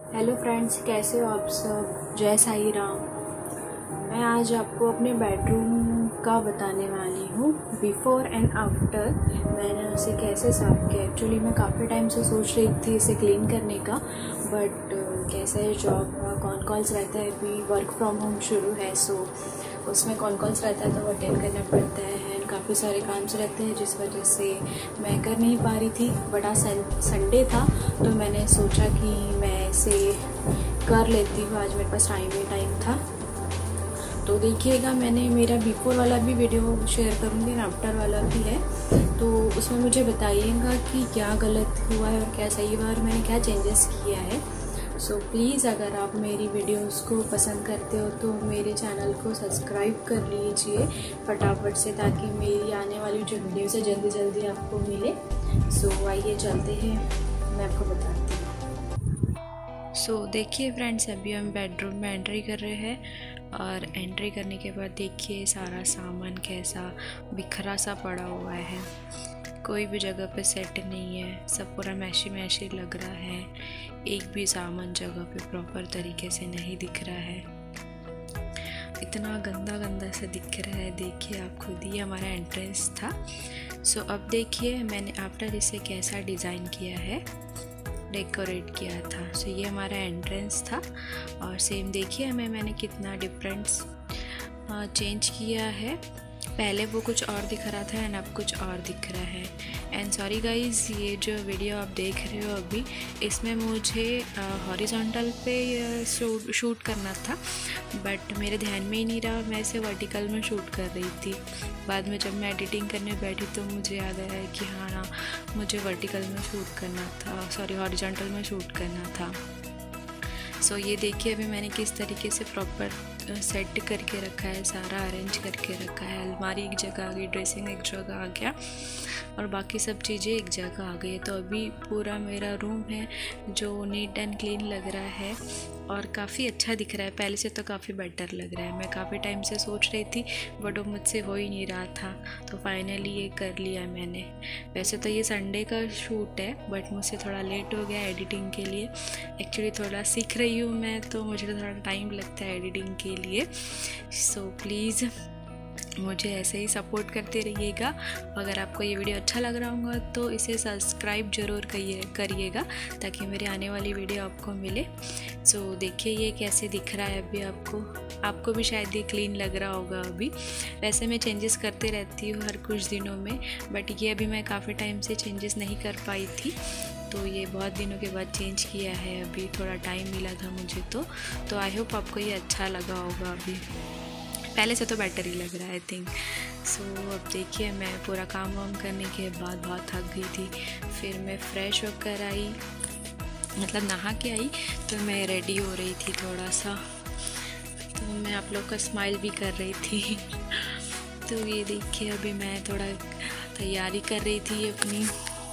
Hello friends, कैसे हो आप सब। जय साई राम। मैं आज आपको अपने बेडरूम का बताने वाली हूँ, बिफ़ोर एंड आफ्टर। मैंने उसे कैसे साफ किया। एक्चुअली मैं काफ़ी टाइम से सोच रही थी इसे क्लीन करने का, बट कैसे है जॉब कॉन कॉल्स रहता है, अभी वर्क फ्रॉम होम शुरू है, सो उसमें कॉन कॉल्स रहता है तो अटेंड करना पड़ता है एंड काफ़ी सारे काम रहते हैं, जिस वजह से मैं कर नहीं पा रही थी। बट आज संडे था तो मैंने सोचा कि मैं इसे कर लेती हूँ। आज मेरे पास टाइम था। तो देखिएगा, मैंने मेरा बिफोर वाला भी वीडियो शेयर करूँगी, आफ्टर वाला भी है, तो उसमें मुझे बताइएगा कि क्या गलत हुआ है और क्या सही हुआ और मैंने क्या चेंजेस किया है। सो प्लीज़ अगर आप मेरी वीडियोस को पसंद करते हो तो मेरे चैनल को सब्सक्राइब कर लीजिए फटाफट से, ताकि मेरी आने वाली जो वीडियोस है जल्दी जल्दी आपको मिले। सो आइए चलते हैं, मैं आपको बताती हूँ। सो देखिए फ्रेंड्स, अभी हम बेडरूम में एंट्री कर रहे हैं और एंट्री करने के बाद देखिए सारा सामान कैसा बिखरा सा पड़ा हुआ है, कोई भी जगह पे सेट नहीं है, सब पूरा मैशी लग रहा है, एक भी सामान जगह पे प्रॉपर तरीके से नहीं दिख रहा है, इतना गंदा से दिख रहा है। देखिए आप खुद ही, हमारा एंट्रेंस था। सो अब देखिए मैंने आफ्टर इसे कैसा डिज़ाइन किया है, डेकोरेट किया था। सो ये हमारा एंट्रेंस था और सेम देखिए मैंने कितना डिफरेंस चेंज किया है। पहले वो कुछ और दिख रहा था एंड अब कुछ और दिख रहा है। एंड सॉरी गाइज, ये जो वीडियो आप देख रहे हो अभी, इसमें मुझे हॉरिजॉन्टल पे शूट करना था, बट मेरे ध्यान में ही नहीं रहा, मैं इसे वर्टिकल में शूट कर रही थी। बाद में जब मैं एडिटिंग करने बैठी तो मुझे याद आया कि हाँ मुझे वर्टिकल में शूट करना था, सॉरी हॉरिजॉन्टल में शूट करना था। सो ये देखिए अभी मैंने किस तरीके से प्रॉपर सेट करके रखा है, सारा अरेंज करके रखा है। अलमारी एक जगह आ गई, ड्रेसिंग एक जगह आ गया और बाकी सब चीज़ें एक जगह आ गई। तो अभी पूरा मेरा रूम है जो नीट एंड क्लीन लग रहा है और काफ़ी अच्छा दिख रहा है। पहले से तो काफ़ी बेटर लग रहा है। मैं काफ़ी टाइम से सोच रही थी बट वो मुझसे हो ही नहीं रहा था, तो फाइनली ये कर लिया मैंने। वैसे तो ये संडे का शूट है बट मुझसे थोड़ा लेट हो गया एडिटिंग के लिए। एक्चुअली थोड़ा सीख रही हूँ मैं, तो मुझे थोड़ा टाइम लगता है एडिटिंग के लिए। सो प्लीज़ मुझे ऐसे ही सपोर्ट करते रहिएगा। अगर आपको ये वीडियो अच्छा लग रहा होगा तो इसे सब्सक्राइब ज़रूर करिएगा ताकि मेरे आने वाली वीडियो आपको मिले। सो देखिए ये कैसे दिख रहा है अभी आपको भी शायद ये क्लीन लग रहा होगा अभी। वैसे मैं चेंजेस करते रहती हूँ हर कुछ दिनों में, बट ये अभी मैं काफ़ी टाइम से चेंजेस नहीं कर पाई थी, तो ये बहुत दिनों के बाद चेंज किया है। अभी थोड़ा टाइम मिला था मुझे, तो आई होप आपको ये अच्छा लगा होगा। अभी पहले से तो बेटर ही लग रहा है आई थिंक। सो अब देखिए मैं पूरा काम वाम करने के बाद बहुत थक गई थी, फिर मैं फ्रेश होकर आई, मतलब नहा के आई, तो मैं रेडी हो रही थी थोड़ा सा, तो मैं आप लोग का स्माइल भी कर रही थी। तो ये देखिए अभी मैं थोड़ा तैयारी कर रही थी अपनी,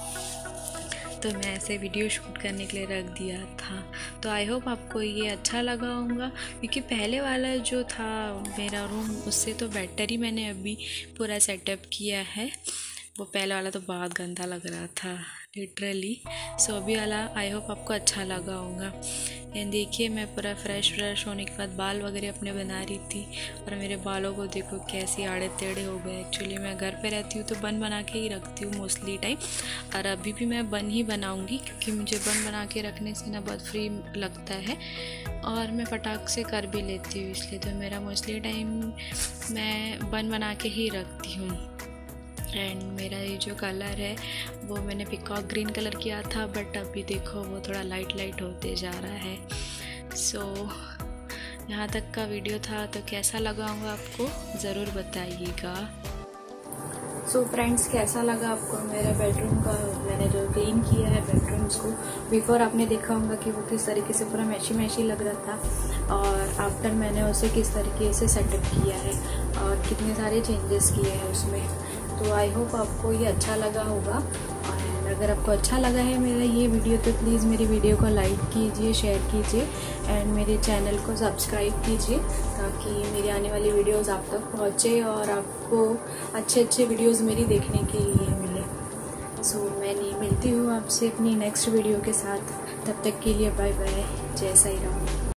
तो मैं ऐसे वीडियो शूट करने के लिए रख दिया था। तो आई होप आपको ये अच्छा लगा होगा, क्योंकि पहले वाला जो था मेरा रूम उससे तो बेटर ही मैंने अभी पूरा सेटअप किया है। वो पहले वाला तो बहुत गंदा लग रहा था लिटरली। सो अभी वाला आई होप आपको अच्छा लगा होगा। एंड देखिए मैं पूरा फ्रेश होने के बाद बाल वगैरह अपने बना रही थी और मेरे बालों को देखो कैसे आड़े टेढ़े हो गए। एक्चुअली मैं घर पे रहती हूँ तो बन बना के ही रखती हूँ मोस्टली टाइम, और अभी भी मैं बन ही बनाऊँगी क्योंकि मुझे बन बना के रखने से ना बहुत फ्री लगता है और मैं फटाक से कर भी लेती हूँ, इसलिए तो मेरा मोस्टली टाइम मैं बन बना के ही रखती हूँ। एंड मेरा ये जो कलर है वो मैंने पिकॉक ग्रीन कलर किया था, बट अभी देखो वो थोड़ा लाइट होते जा रहा है। सो यहाँ तक का वीडियो था, तो कैसा लगा होगा आपको ज़रूर बताइएगा। सो फ्रेंड्स, कैसा लगा आपको मेरा बेडरूम का, मैंने जो क्लीन किया है बेडरूम्स को। बिफोर आपने देखा होगा कि वो किस तरीके से पूरा मैशी लग रहा था, और आफ्टर मैंने उसे किस तरीके से सेटअप किया है और कितने सारे चेंजेस किए हैं उसमें। तो आई होप आपको ये अच्छा लगा होगा, और अगर आपको अच्छा लगा है मेरा ये वीडियो तो प्लीज़ मेरी वीडियो को लाइक कीजिए, शेयर कीजिए एंड मेरे चैनल को सब्सक्राइब कीजिए, ताकि मेरी आने वाली वीडियोस आप तक पहुँचे और आपको अच्छे वीडियोस मेरी देखने के लिए मिले। सो मैं मिलती हूँ आपसे अपनी नेक्स्ट वीडियो के साथ। तब तक के लिए बाय बाय, जय साई राम।